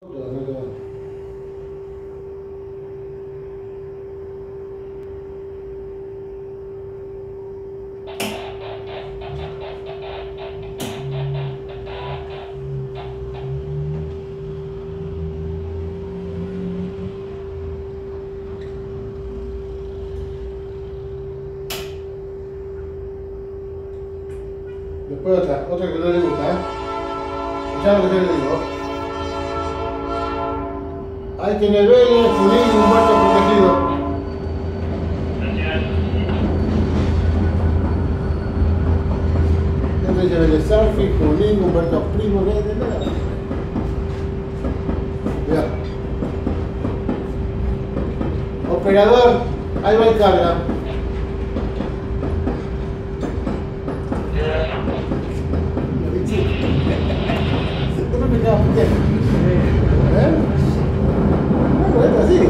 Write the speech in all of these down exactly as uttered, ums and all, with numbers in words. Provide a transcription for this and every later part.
Después otra, otra que no le gusta, ¿eh? Ya lo que yo le digo. Hay que en el Vélez, Junín, un muerto protegido. Este dice Vélez Sarfi, Junín, Humberto Primo, no hay de nada. Mirá. Operador, ahí va el carga. ¿Cómo me queda puteando? ¿Eh? Bueno, esto así.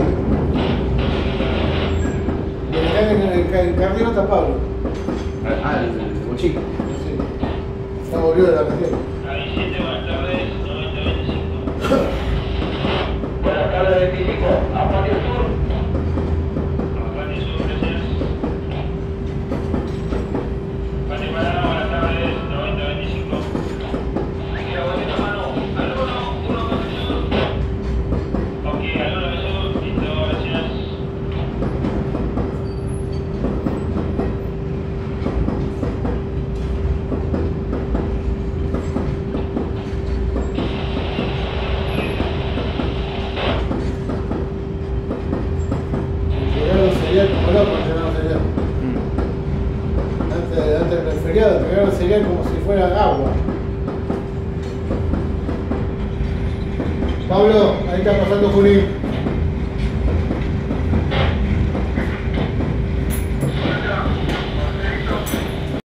Y el encarguero está Pablo. Ah, el bochín. Sí. Ya volvió de la región. Ahí siete, buenas tardes, noventa veinticinco. Buenas tardes, veinticinco, a Patio Sur. A Patio Sur, gracias. Patio Parada, buenas tardes, noventa veinticinco. Aquí la boleta mano. Al uno, uno Patio Sur. Ok, al uno Sur, listo, gracias. Cereal como loco, entregaron cereal. Antes, antes del feriado entregaron cereal como si fuera agua. Pablo, ahí está pasando Junín.